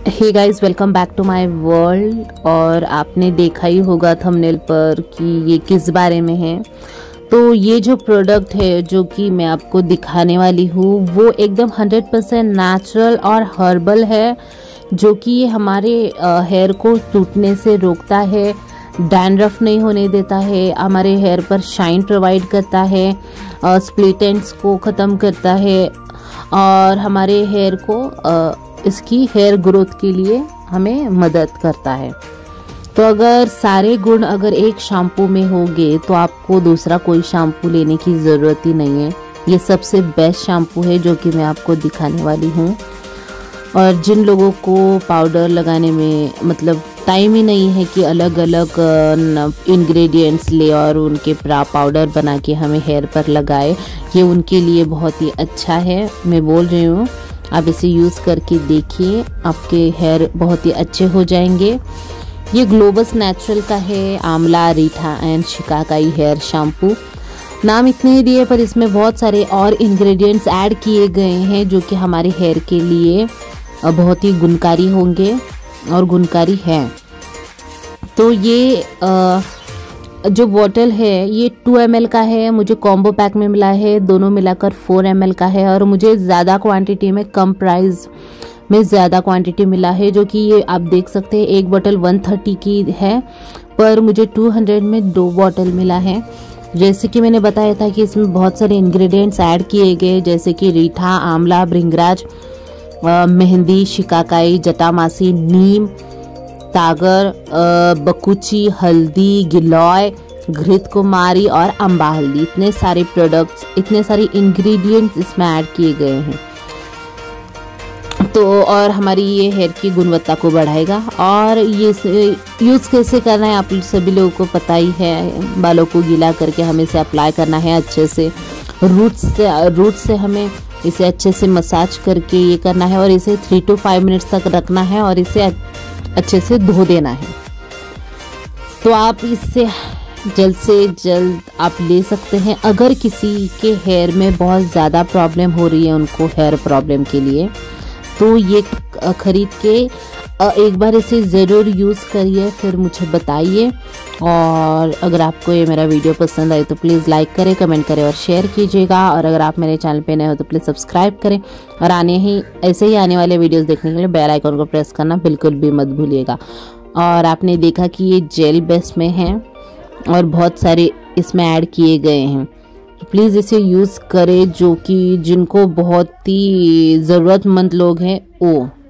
Hey guys, welcome back to my world. और आपने देखा ही होगा थंबनेल पर कि ये किस बारे में है। तो ये जो प्रोडक्ट है जो कि मैं आपको दिखाने वाली हूँ वो एकदम 100% नेचुरल और हर्बल है, जो कि ये हमारे हेयर को टूटने से रोकता है, डैंड्रफ नहीं होने देता है, हमारे हेयर पर शाइन प्रोवाइड करता है, स्प्लिट एंड्स को ख़त्म करता है और हमारे हेयर को इसकी हेयर ग्रोथ के लिए हमें मदद करता है। तो अगर सारे गुण अगर एक शैम्पू में होंगे तो आपको दूसरा कोई शैम्पू लेने की ज़रूरत ही नहीं है। ये सबसे बेस्ट शैम्पू है जो कि मैं आपको दिखाने वाली हूँ। और जिन लोगों को पाउडर लगाने में मतलब टाइम ही नहीं है कि अलग अलग इंग्रेडिएंट्स ले और उनके पाउडर बना के हमें हेयर पर लगाए, ये उनके लिए बहुत ही अच्छा है। मैं बोल रही हूँ, आप इसे यूज़ करके देखिए, आपके हेयर बहुत ही अच्छे हो जाएंगे। ये ग्लोबस नेचुरल का है, amla, reetha and shikakai hair shampoo. नाम इतने ही दिए पर इसमें बहुत सारे और इंग्रेडिएंट्स ऐड किए गए हैं जो कि हमारे हेयर के लिए बहुत ही गुणकारी होंगे और गुणकारी हैं। तो ये जो बॉटल है ये 2 ml का है, मुझे कॉम्बो पैक में मिला है, दोनों मिलाकर 4 ml का है और मुझे ज़्यादा क्वांटिटी में कम प्राइस में ज़्यादा क्वांटिटी मिला है। जो कि ये आप देख सकते हैं, एक बॉटल 130 की है पर मुझे 200 में 2 बॉटल मिला है। जैसे कि मैंने बताया था कि इसमें बहुत सारे इंग्रेडिएंट्स ऐड किए गए, जैसे कि रीठा, आंवला, भृंगराज, मेहंदी, शिकाकाई, जटामासी, नीम, तागर, बकुची, हल्दी, गिलोय, घृत कुमारी और अम्बा हल्दी। इतने सारे प्रोडक्ट्स, इतने सारे इंग्रेडिएंट्स इसमें ऐड किए गए हैं। तो और हमारी ये हेयर की गुणवत्ता को बढ़ाएगा। और ये यूज़ कैसे करना है आप सभी लोगों को पता ही है। बालों को गीला करके हमें इसे अप्लाई करना है अच्छे से, रूट से हमें इसे अच्छे से मसाज करके ये करना है और इसे 3 to 5 मिनट्स तक रखना है और इसे अच्छे से धो देना है। तो आप इससे जल्द से जल्द आप ले सकते हैं। अगर किसी के हेयर में बहुत ज़्यादा प्रॉब्लम हो रही है, उनको हेयर प्रॉब्लम के लिए, तो ये खरीद के एक बार इसे ज़रूर यूज़ करिए, फिर मुझे बताइए। और अगर आपको ये मेरा वीडियो पसंद आए तो प्लीज़ लाइक करें, कमेंट करें और शेयर कीजिएगा। और अगर आप मेरे चैनल पे नए हो तो प्लीज़ सब्सक्राइब करें और ऐसे ही आने वाले वीडियोस देखने के लिए बेल आइकन को प्रेस करना बिल्कुल भी मत भूलिएगा। और आपने देखा कि ये जेल बेस में है और बहुत सारे इसमें ऐड किए गए हैं। तो प्लीज़ इसे यूज़ करें, जो कि जिनको बहुत ही ज़रूरतमंद लोग हैं वो